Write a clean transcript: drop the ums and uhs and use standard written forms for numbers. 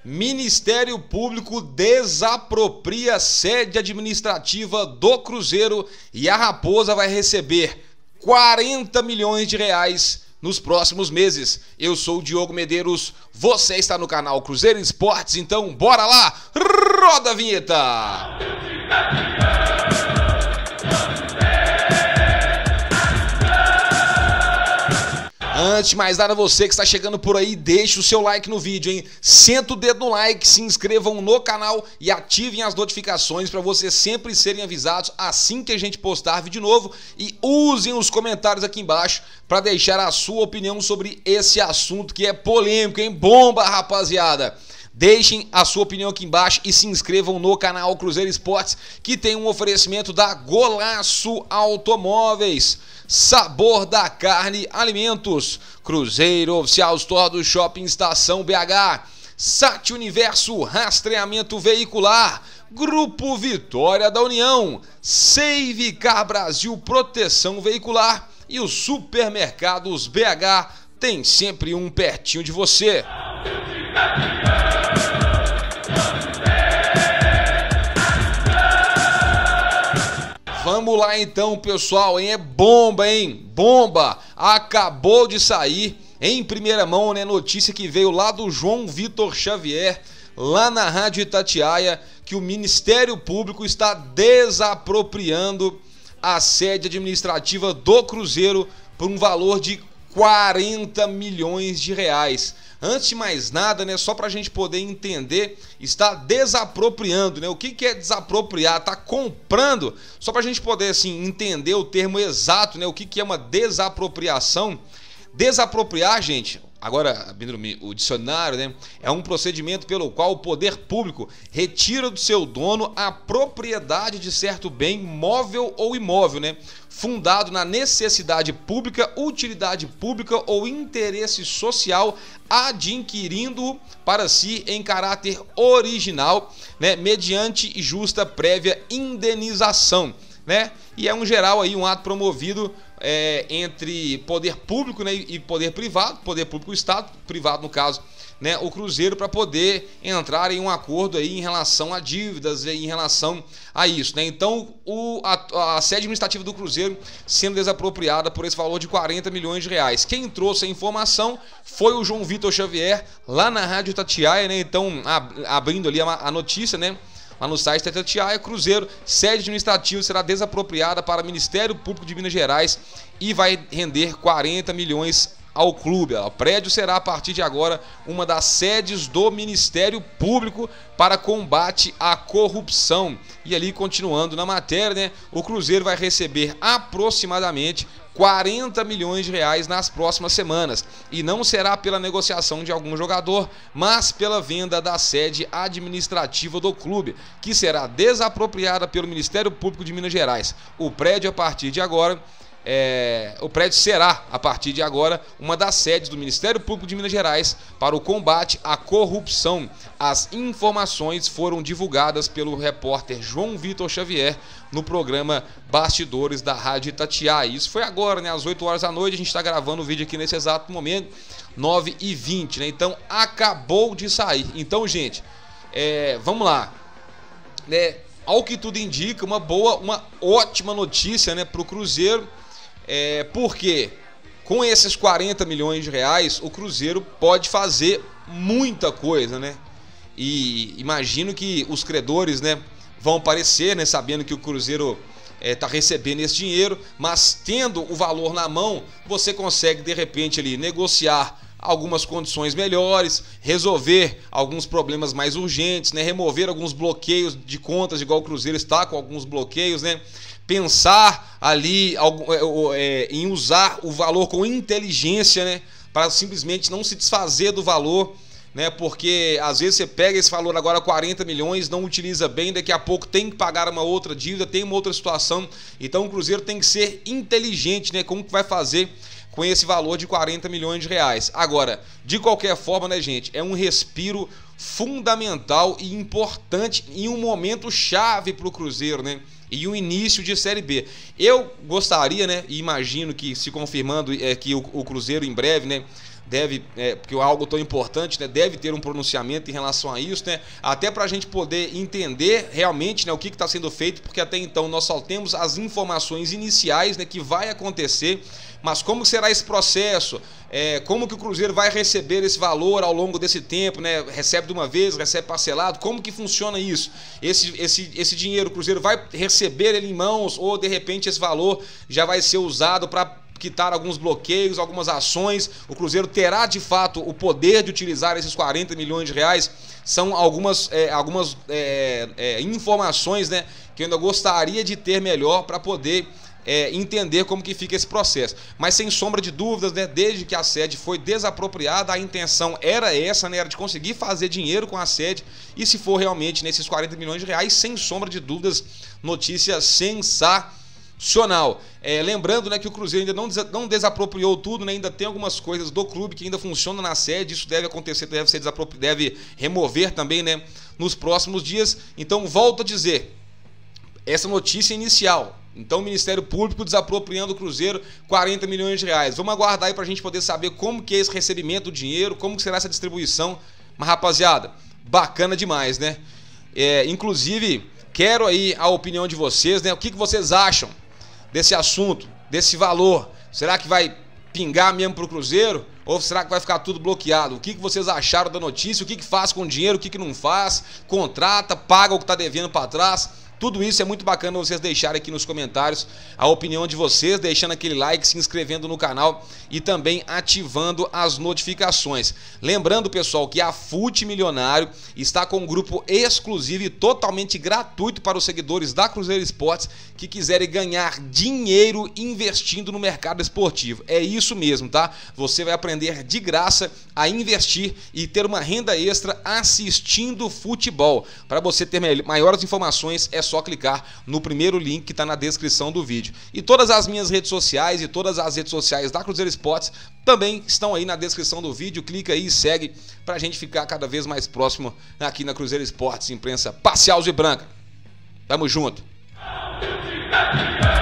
Ministério Público desapropria sede administrativa do Cruzeiro e a Raposa vai receber 40 milhões de reais nos próximos meses. Eu sou o Diogo Medeiros, você está no canal Cruzeiro Esportes, então bora lá, roda a vinheta! Antes de mais nada, você que está chegando por aí, deixe o seu like no vídeo, hein? Senta o dedo no like, se inscrevam no canal e ativem as notificações para vocês sempre serem avisados assim que a gente postar vídeo novo. E usem os comentários aqui embaixo para deixar a sua opinião sobre esse assunto que é polêmico, hein? Bomba, rapaziada! Deixem a sua opinião aqui embaixo e se inscrevam no canal Cruzeiro Esportes, que tem um oferecimento da Golaço Automóveis, Sabor da Carne Alimentos, Cruzeiro Oficial Store do Shopping Estação BH, Sat Universo Rastreamento Veicular, Grupo Vitória da União, Save Car Brasil Proteção Veicular e os Supermercados BH tem sempre um pertinho de você. Vamos lá então, pessoal, hein? É bomba, hein? Bomba! Acabou de sair em primeira mão, né? Notícia que veio lá do João Vitor Xavier, lá na Rádio Itatiaia, que o Ministério Público está desapropriando a sede administrativa do Cruzeiro por um valor de 40 milhões de reais. Antes de mais nada, né, só para a gente poder entender, está desapropriando, né? O que é desapropriar? Está comprando, só para a gente poder assim entender o termo exato, né? O que é uma desapropriação? Desapropriar, gente, agora abrindo o dicionário, né, é um procedimento pelo qual o poder público retira do seu dono a propriedade de certo bem móvel ou imóvel, né, fundado na necessidade pública, utilidade pública ou interesse social, adquirindo para si em caráter original, né, mediante justa prévia indenização, né? E é um geral aí um ato promovido entre poder público, né, e poder privado, poder público, o Estado, privado no caso, né, o Cruzeiro, para poder entrar em um acordo aí em relação a dívidas, em relação a isso, né? Então a sede administrativa do Cruzeiro sendo desapropriada por esse valor de 40 milhões de reais. Quem trouxe a informação foi o João Vitor Xavier, lá na Rádio Itatiaia, né? Então abrindo ali a notícia, né? Lá no site da Itatiaia, Cruzeiro, sede administrativa será desapropriada para o Ministério Público de Minas Gerais e vai render 40 milhões ao clube. O prédio será a partir de agora uma das sedes do Ministério Público para combate à corrupção. E ali, continuando na matéria, né, o Cruzeiro vai receber aproximadamente 40 milhões de reais nas próximas semanas, e não será pela negociação de algum jogador, mas pela venda da sede administrativa do clube, que será desapropriada pelo Ministério Público de Minas Gerais. O prédio, a partir de agora, será, a partir de agora, uma das sedes do Ministério Público de Minas Gerais para o combate à corrupção. As informações foram divulgadas pelo repórter João Vitor Xavier no programa Bastidores da Rádio Itatiaia. Isso foi agora, né, às 8 horas da noite. A gente está gravando o vídeo aqui nesse exato momento, 9h20, né? Então acabou de sair. Então, gente, vamos lá, né? Ao que tudo indica, uma ótima notícia, né, para o Cruzeiro. Porque com esses 40 milhões de reais o Cruzeiro pode fazer muita coisa, né? E imagino que os credores, né, vão aparecer, né, sabendo que o Cruzeiro está recebendo esse dinheiro, mas tendo o valor na mão, você consegue de repente ali negociar algumas condições melhores, resolver alguns problemas mais urgentes, né, remover alguns bloqueios de contas, igual o Cruzeiro está com alguns bloqueios, né? Pensar ali em usar o valor com inteligência, né, para simplesmente não se desfazer do valor, né, porque às vezes você pega esse valor agora, 40 milhões, não utiliza bem, daqui a pouco tem que pagar uma outra dívida, tem uma outra situação. Então o Cruzeiro tem que ser inteligente, né, como que vai fazer com esse valor de 40 milhões de reais. Agora, de qualquer forma, né, gente, é um respiro fundamental e importante em um momento chave para o Cruzeiro, né? E o início de Série B. Eu gostaria, né, e imagino que se confirmando que o Cruzeiro em breve, né, porque é algo tão importante, né, deve ter um pronunciamento em relação a isso, né, até para a gente poder entender realmente, né, o que está sendo feito, porque até então nós só temos as informações iniciais, né, que vai acontecer, mas como será esse processo, como que o Cruzeiro vai receber esse valor ao longo desse tempo, né, recebe de uma vez, recebe parcelado, como que funciona isso? Esse dinheiro o Cruzeiro vai receber ele em mãos ou de repente esse valor já vai ser usado para quitar alguns bloqueios, algumas ações? O Cruzeiro terá de fato o poder de utilizar esses 40 milhões de reais? São algumas informações, né, que eu ainda gostaria de ter melhor para poder entender como que fica esse processo. Mas sem sombra de dúvidas, né, desde que a sede foi desapropriada, a intenção era essa, né, era de conseguir fazer dinheiro com a sede, e se for realmente nesses 40 milhões de reais, sem sombra de dúvidas, notícia sensacional. Lembrando, né, que o Cruzeiro ainda não desapropriou tudo, né, ainda tem algumas coisas do clube que ainda funcionam na sede, isso deve acontecer, deve remover também, né, nos próximos dias. Então, volto a dizer, essa notícia inicial, então o Ministério Público desapropriando o Cruzeiro 40 milhões de reais. Vamos aguardar aí pra gente poder saber como que é esse recebimento do dinheiro, como que será essa distribuição. Mas rapaziada, bacana demais, né? Inclusive, quero aí a opinião de vocês, né? O que vocês acham desse assunto, desse valor? Será que vai pingar mesmo pro Cruzeiro? Ou será que vai ficar tudo bloqueado? O que vocês acharam da notícia? O que faz com o dinheiro? O que não faz? Contrata, paga o que tá devendo para trás? Tudo isso é muito bacana vocês deixarem aqui nos comentários a opinião de vocês, deixando aquele like, se inscrevendo no canal e também ativando as notificações. Lembrando, pessoal, que a Fute Milionário está com um grupo exclusivo e totalmente gratuito para os seguidores da Cruzeiro Esportes que quiserem ganhar dinheiro investindo no mercado esportivo. É isso mesmo, tá? Você vai aprender de graça a investir e ter uma renda extra assistindo futebol. Para você ter maiores informações, é só clicar no primeiro link que está na descrição do vídeo. E todas as minhas redes sociais e todas as redes sociais da Cruzeiro Esportes também estão aí na descrição do vídeo. Clica aí e segue para a gente ficar cada vez mais próximo aqui na Cruzeiro Esportes, imprensa parcial e branca. Tamo junto.